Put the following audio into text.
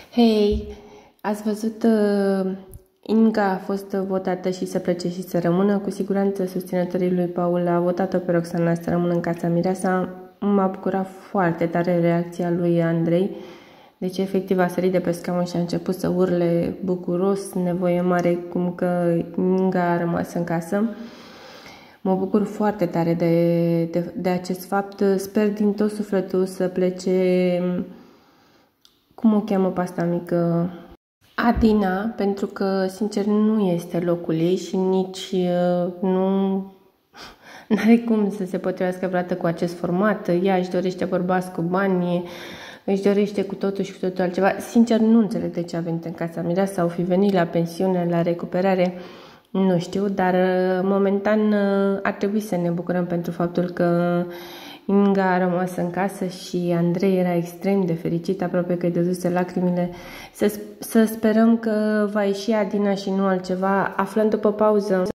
Hei, ați văzut, Inga a fost votată și să plece și să rămână. Cu siguranță susținătorii lui Paul a votat-o pe Roxana să rămână în casa mireasa. M-a bucurat foarte tare reacția lui Andrei. Deci efectiv a sărit de pe scaun și a început să urle bucuros, nevoie mare, cum că Inga a rămas în casă. Mă bucur foarte tare de acest fapt. Sper din tot sufletul să plece, cum o cheamă pe asta mică, Adina, pentru că, sincer, nu este locul ei și nici nu are cum să se potrivească vreodată cu acest format. Ea își dorește bărbați cu bani, își dorește cu totul și cu totul altceva. Sincer, nu înțeleg de ce a venit în casa mireasă sau fi venit la pensiune, la recuperare, nu știu, dar momentan ar trebui să ne bucurăm pentru faptul că Inga a rămas în casă și Andrei era extrem de fericit, aproape că îi dăduse lacrimile. Să sperăm că va ieși Adina și nu altceva. Aflăm după pauză.